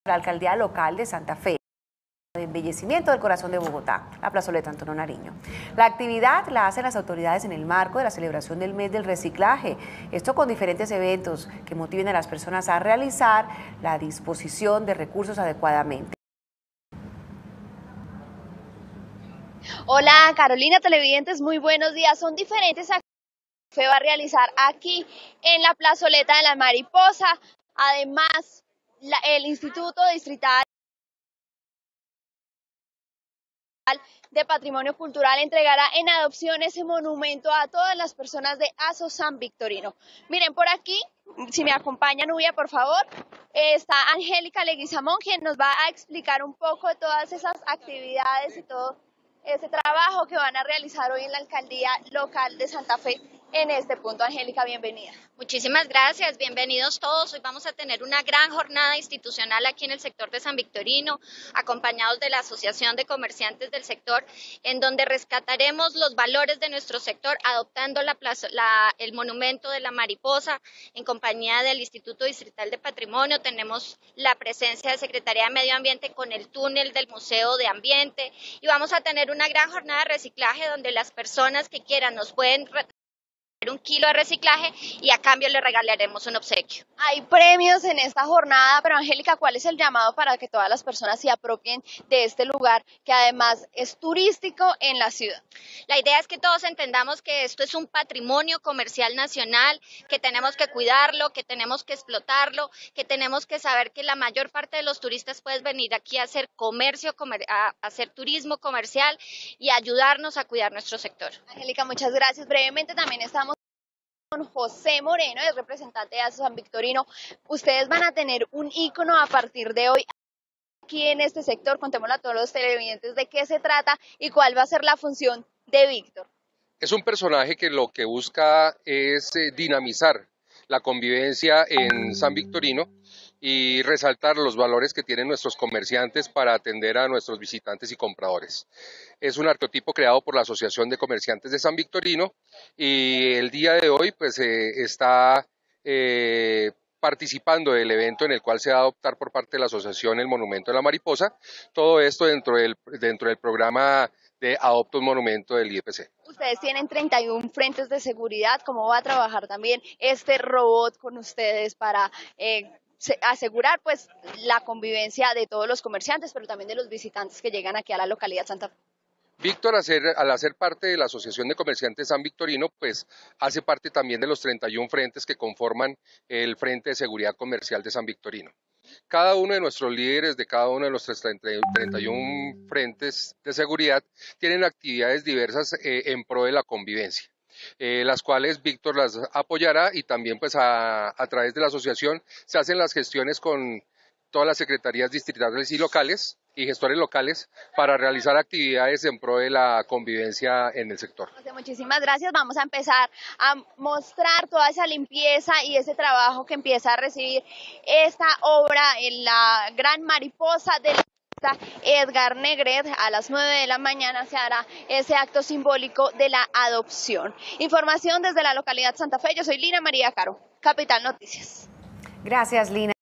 la alcaldía local de Santa Fe de embellecimiento del corazón de Bogotá, la plazoleta Antonio Nariño. La actividad la hacen las autoridades en el marco de la celebración del mes del reciclaje, esto con diferentes eventos que motiven a las personas a realizar la disposición de recursos adecuadamente. Hola Carolina, televidentes, muy buenos días. Son diferentes actividades que se va a realizar aquí en la plazoleta de la Mariposa. Además, el Instituto Distrital de Patrimonio Cultural entregará en adopción ese monumento a todas las personas de Aso San Victorino. Miren, por aquí, si me acompaña Nubia, por favor, está Angélica Leguizamón, quien nos va a explicar un poco de todas esas actividades y todo ese trabajo que van a realizar hoy en la alcaldía local de Santa Fe. En este punto, Angélica, bienvenida. Muchísimas gracias, bienvenidos todos. Hoy vamos a tener una gran jornada institucional aquí en el sector de San Victorino, acompañados de la Asociación de Comerciantes del sector, en donde rescataremos los valores de nuestro sector, adoptando el monumento de la mariposa en compañía del Instituto Distrital de Patrimonio. Tenemos la presencia de Secretaría de Medio Ambiente con el túnel del Museo de Ambiente y vamos a tener una gran jornada de reciclaje donde las personas que quieran nos pueden 1 kilo de reciclaje y a cambio le regalaremos un obsequio. Hay premios en esta jornada, pero Angélica, ¿cuál es el llamado para que todas las personas se apropien de este lugar que además es turístico en la ciudad? La idea es que todos entendamos que esto es un patrimonio comercial nacional, que tenemos que cuidarlo, que tenemos que explotarlo, que tenemos que saber que la mayor parte de los turistas pueden venir aquí a hacer comercio, a hacer turismo comercial y ayudarnos a cuidar nuestro sector. Angélica, muchas gracias. Brevemente también estamos con José Moreno, es representante de Aso San Victorino. Ustedes van a tener un ícono a partir de hoy aquí en este sector. Contémosle a todos los televidentes de qué se trata y cuál va a ser la función de Víctor. Es un personaje que lo que busca es dinamizar la convivencia en San Victorino y resaltar los valores que tienen nuestros comerciantes para atender a nuestros visitantes y compradores. Es un arquetipo creado por la Asociación de Comerciantes de San Victorino y el día de hoy pues está participando del evento en el cual se va a adoptar por parte de la asociación el Monumento de la Mariposa, todo esto dentro del programa de Adopta un Monumento del IEPC. Ustedes tienen 31 frentes de seguridad. ¿Cómo va a trabajar también este robot con ustedes para asegurar pues la convivencia de todos los comerciantes, pero también de los visitantes que llegan aquí a la localidad Santa Fe? Víctor, al hacer parte de la Asociación de Comerciantes San Victorino, pues hace parte también de los 31 frentes que conforman el Frente de Seguridad Comercial de San Victorino. Cada uno de nuestros líderes de cada uno de los 31 frentes de seguridad tienen actividades diversas en pro de la convivencia. Las cuales Víctor las apoyará y también pues a través de la asociación se hacen las gestiones con todas las secretarías distritales y locales y gestores locales para realizar actividades en pro de la convivencia en el sector. Muchísimas gracias. Vamos a empezar a mostrar toda esa limpieza y ese trabajo que empieza a recibir esta obra en la Gran Mariposa del Edgar Negret. A las 9 de la mañana se hará ese acto simbólico de la adopción. Información desde la localidad Santa Fe. Yo soy Lina María Caro, Capital Noticias. Gracias, Lina.